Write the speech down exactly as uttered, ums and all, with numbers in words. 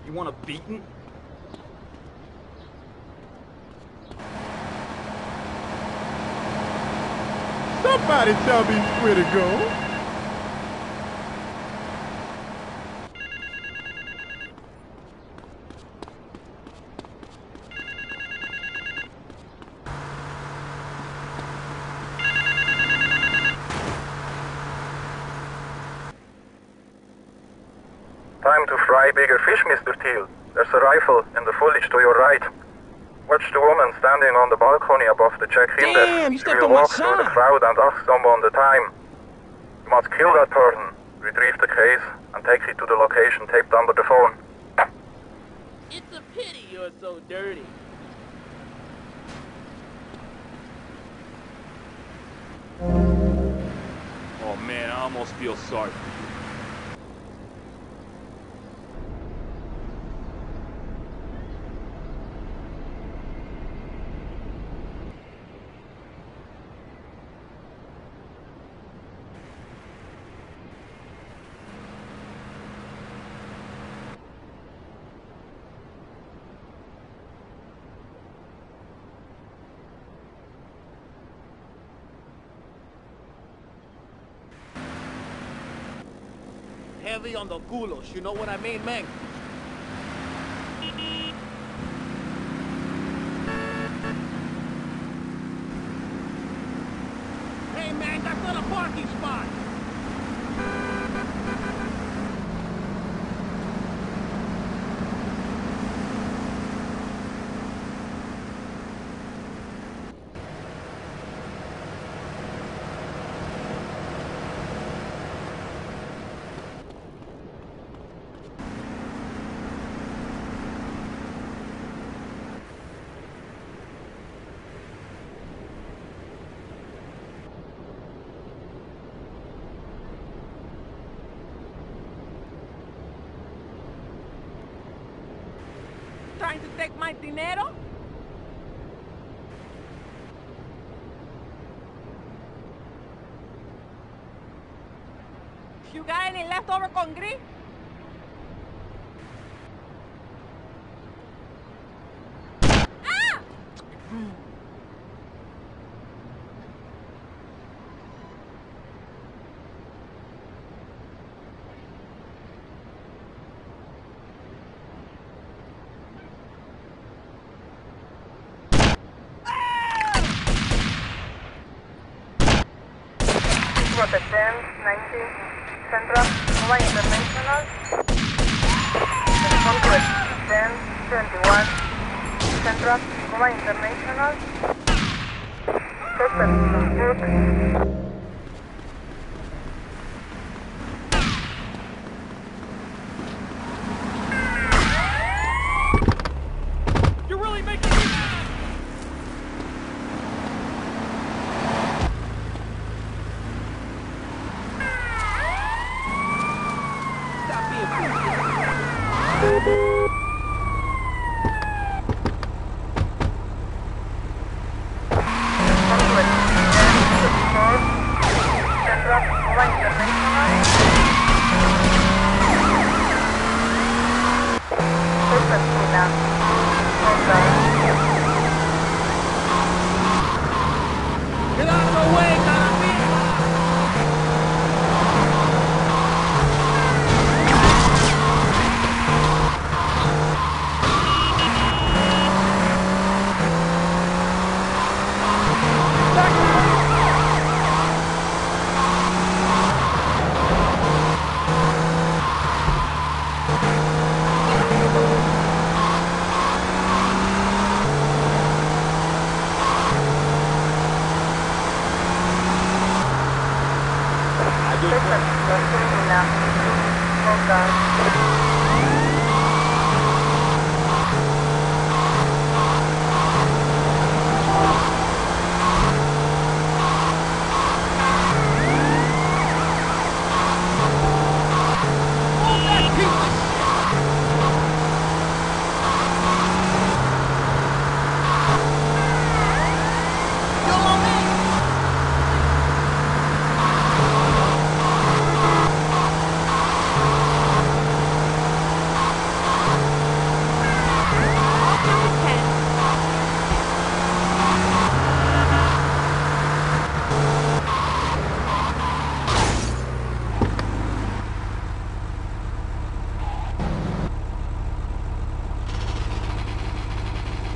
You want a beating? Somebody tell me where to go. Time to fry bigger fish, Mister Teal. There's a rifle in the foliage to your right. Watch the woman standing on the balcony above the check-in desk. Damn, you She stepped will on my walk through the sign. crowd and ask someone the time. You must kill that person, retrieve the case, and take it to the location taped under the phone. It's a pity you're so dirty. Oh man, I almost feel sorry for you. Heavy on the culos, you know what I mean, man? Hey man, that's not a parking spot! Trying to take my dinero? You got any leftover con gris? Ah! ten, ninety, Central, Cuba International. Respond to ten, twenty-one, Central, Cuba International. Suspect good. You're really making me mad! Get out of the way!